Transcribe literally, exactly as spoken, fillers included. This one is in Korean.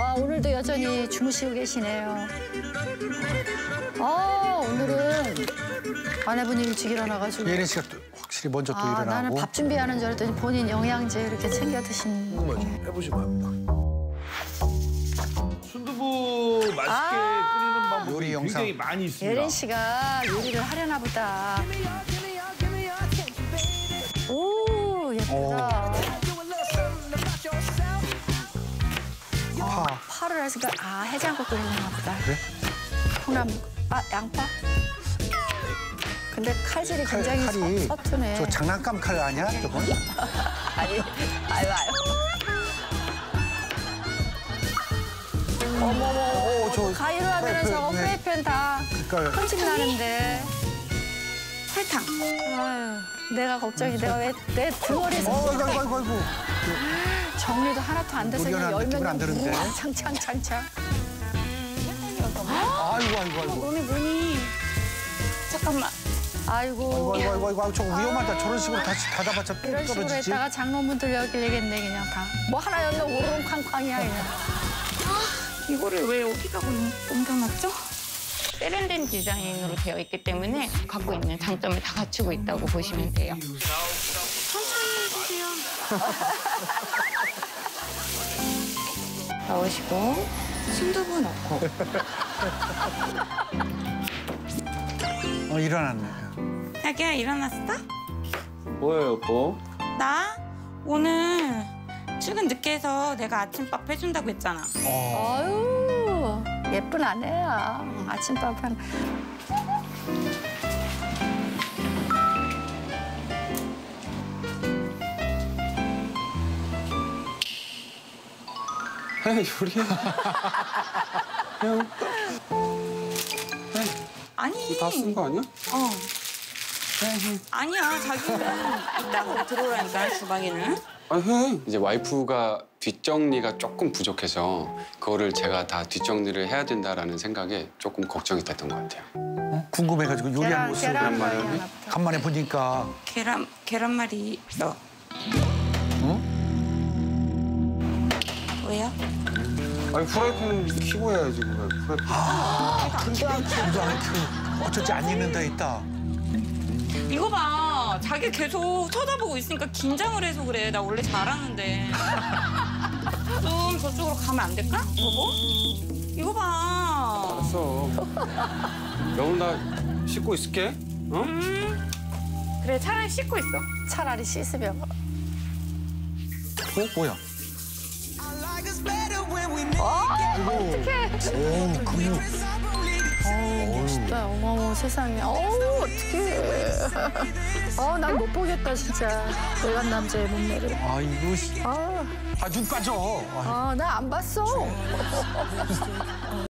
아, 오늘도 여전히 주무시고 계시네요. 아, 오늘은 아내분이 일찍 일어나가지고. 예린 씨가 또 확실히 먼저 또 아, 일어나고. 나는 밥 준비하는 줄 알았더니 본인 영양제 이렇게 챙겨 드신. 한번 해보시면 합니다. 순두부 맛있게 아 끓이는 방법이 요리 영상. 굉장히 많이 있습니다. 예린 씨가 요리를 하려나 보다. 오, 예쁘다. 파. 파를 했으니까 아, 해장국 끓이려나 보다. 그래? 콩나물, 아, 양파? 근데 칼질이 칼, 굉장히 칼이 서, 서투네. 저 장난감 칼 아니야, 저건? 아니, 아유, 아유. 어머머, 어, 저 가위로 하면 프라이팬, 저거 네. 프라이팬 다 그러니까 흠집 나는데. 설탕. 아유, 내가 걱정이 내가 왜 내 등어리에서 어, 아이고, 아이고, 아이고, 아이고. 정리도 하나도 안 돼서 그냥 요리하는 열면 느낌은 안 드는데. 우와, 창창창창. 아이고, 아이고, 아이고. 문이 문이. 잠깐만. 아이고. 아이고, 아이고, 아이고, 아이고, 저거 위험하다. 저런 식으로 다시 닫아봤자 또 이런 식으로 떨어지지. 했다가 장롱문들 열리겠네 그냥 다. 뭐 하나 열면 오르렁 쾅쾅이야 그냥. 이거를 왜 여기다 옮겨놨죠? 세련된 디자인으로 되어 있기 때문에 갖고 있는 장점을 다 갖추고 있다고 보시면 돼요. 천천히 해주세요. 넣으시고 순두부 넣고. 어, 일어났네. 자기야 일어났어? 뭐예요, 여보? 나 오늘 출근 늦게 해서 내가 아침밥 해준다고 했잖아. 어. 아유 예쁜 아내야. 아침밥 한. 해, 요리해. 형, 아니. 다 쓴 거 아니야? 어. 아니야 자기는 이따가 들어오라니까 주방에는. 아, 해. 이제 와이프가 뒷정리가 조금 부족해서 그거를 제가 다 뒷정리를 해야 된다라는 생각에 조금 걱정이 됐던 것 같아요. 어? 궁금해가지고 요리하는 모습을 계란말이 계란말이 하나 부터. 간만에 보니까. 계란 계란말이 넣어. 어? 왜요? 아니, 프라이팬은 켜고 해야지, 그래. 프라이팬. 저도 안 켜. 어쩐지 안 익는 데 있다. 이거 봐. 자기 계속 쳐다보고 있으니까 긴장을 해서 그래. 나 원래 잘하는데. 좀 저쪽으로 가면 안 될까? 여보? 이거 봐. 알았어. 여보, 나 씻고 있을게. 어? 음. 그래, 차라리 씻고 있어. 차라리 씻으면. 어? 뭐야? 어떡해. 오, 근육. 어우, 멋있다. 어머머, 세상에. 어우, 어떡해. 어, 난 못 보겠다, 진짜. 외간 남자의 몸매를. 아, 이거. 씨. 아, 아, 눈 빠져. 아. 아, 나 안 봤어.